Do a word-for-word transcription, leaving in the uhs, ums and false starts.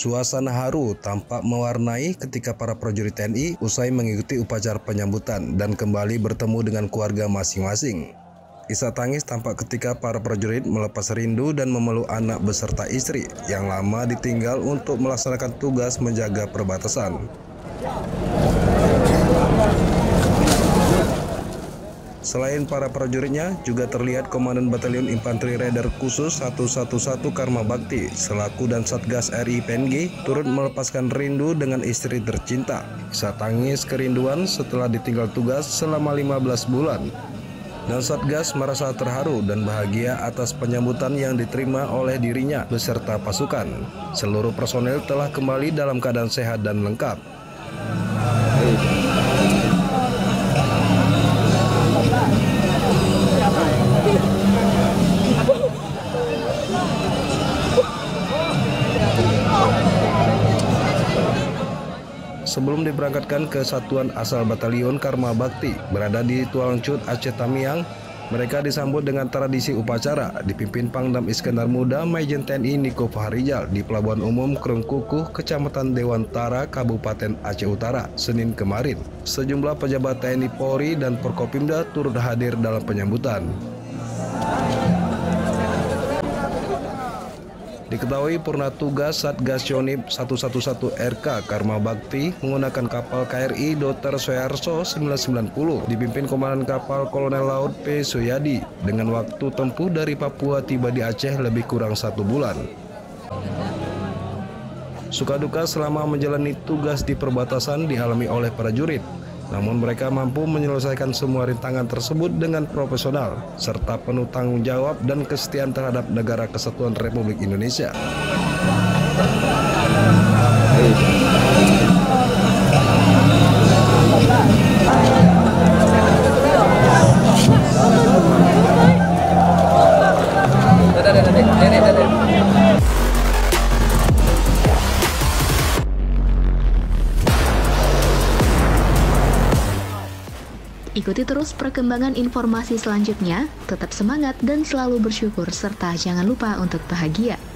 Suasana haru tampak mewarnai ketika para prajurit T N I usai mengikuti upacara penyambutan dan kembali bertemu dengan keluarga masing-masing. Isak tangis tampak ketika para prajurit melepas rindu dan memeluk anak beserta istri yang lama ditinggal untuk melaksanakan tugas menjaga perbatasan. Selain para prajuritnya, juga terlihat Komandan Batalion Infanteri Raider Khusus seratus sebelas Karma Bakti selaku dan Satgas R I P N G turut melepaskan rindu dengan istri tercinta. Isak tangis kerinduan setelah ditinggal tugas selama lima belas bulan. Dan Satgas merasa terharu dan bahagia atas penyambutan yang diterima oleh dirinya beserta pasukan. Seluruh personel telah kembali dalam keadaan sehat dan lengkap. Sebelum diberangkatkan ke satuan asal Batalion Karma Bakti berada di Tualangcut, Aceh Tamiang, mereka disambut dengan tradisi upacara dipimpin Pangdam Iskandar Muda Majen T N I Niko Fahrizal di Pelabuhan Umum Krengkukuh, Kecamatan Dewantara, Kabupaten Aceh Utara, Senin kemarin. Sejumlah pejabat T N I Polri dan Forkopimda turut hadir dalam penyambutan. Diketahui purna tugas Satgas Yonif seratus sebelas R K Karma Bakti menggunakan kapal K R I Dr. Soeharto sembilan ratus sembilan puluh dipimpin Komandan Kapal Kolonel Laut P. Suyadi dengan waktu tempuh dari Papua tiba di Aceh lebih kurang satu bulan. Suka duka selama menjalani tugas di perbatasan dialami oleh prajurit. Namun mereka mampu menyelesaikan semua rintangan tersebut dengan profesional, serta penuh tanggung jawab dan kesetiaan terhadap Negara Kesatuan Republik Indonesia. Ikuti terus perkembangan informasi selanjutnya, tetap semangat dan selalu bersyukur, serta jangan lupa untuk bahagia.